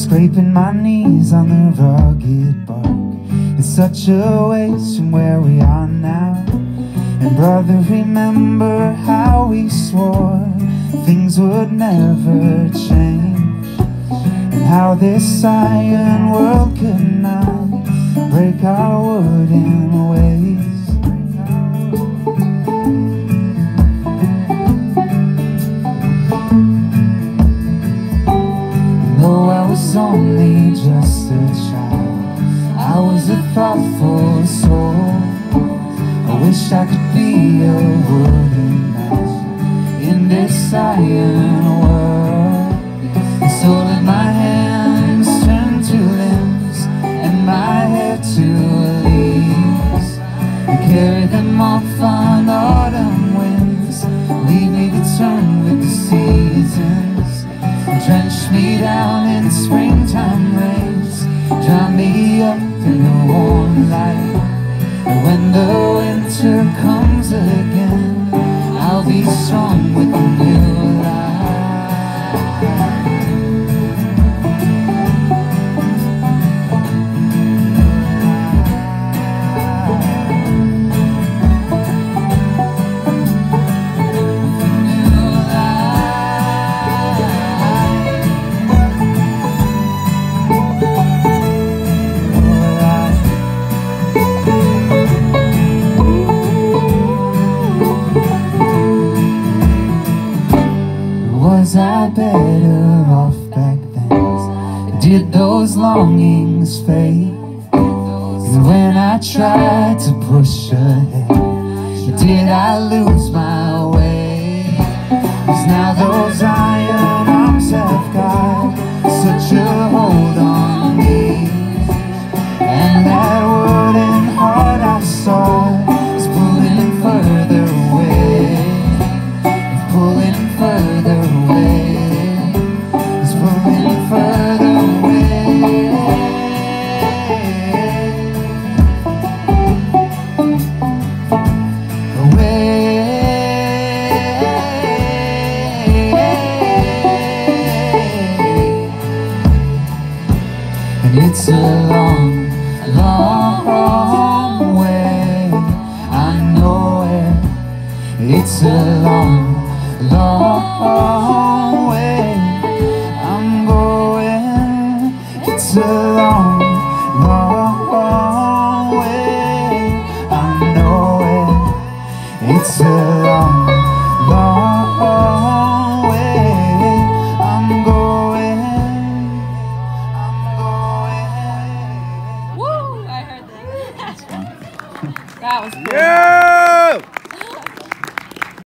scraping my knees on the rugged bark. It's such a ways from where we are now. And brother, remember how we swore things would never change, and how this iron world could not break our wooden ways. Though I was only just a child, I was a thoughtful soul. I wish I could be a wooden man in this iron world. And so let my hands turn to limbs and my hair to leaves, and carry them off on autumn winds. Leave me to turn with the seasons, and drench me down in springtime rains. Drown me up in the warm light. And when the winter comes again, I'll be strong with a new Was I better off back then? Did those longings fade? And when I tried to push ahead, did I lose my way? 'Cause now those iron arms have got such a hold on me, and that wooden heart I saw is pulling further away, pulling further away, it's pulling further away. Away. And it's a long, long way, I know it. It's a long, long way I'm going. It's a